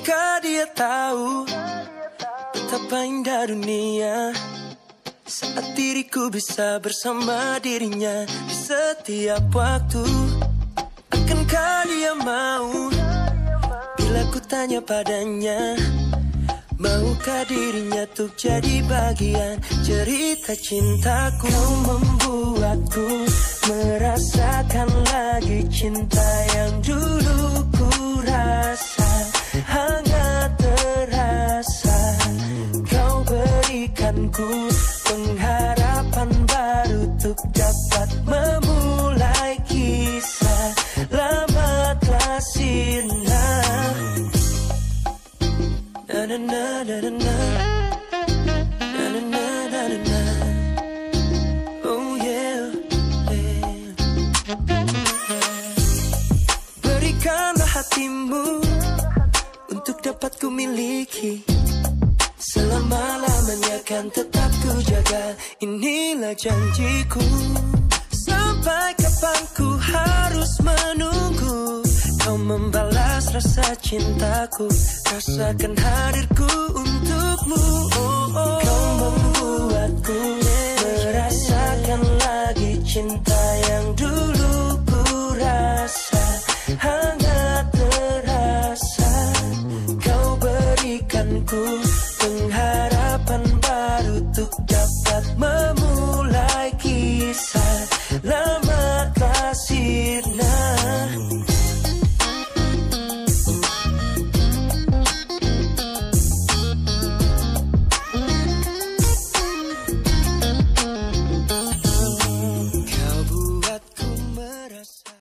Akankah dia tahu betapa indah dunia saat diriku bisa bersama dirinya di setiap waktu? Akankah dia mau bila ku tanya padanya, maukah dirinya untuk jadi bagian cerita cintaku? Kau membuatku merasakan lagi cinta yang dulu ku rasa hangat terasa. Kau berikanku pengharapan baru untuk dapat memulai kisah lama telah sirna. Na na na na na na na na na na na. Oh yeah, yeah. Berikanlah hatimu untuk dapat ku miliki, selama-lamanya kan tetap ku jaga. Inilah janjiku. Sampai kapan ku harus menunggu kau membalas rasa cintaku, rasakan hadirku untukmu. Oh, oh. Kau membuatku merasakan lagi cinta yang dulu ku rasa hangat terasa. Kau berikanku pengharapan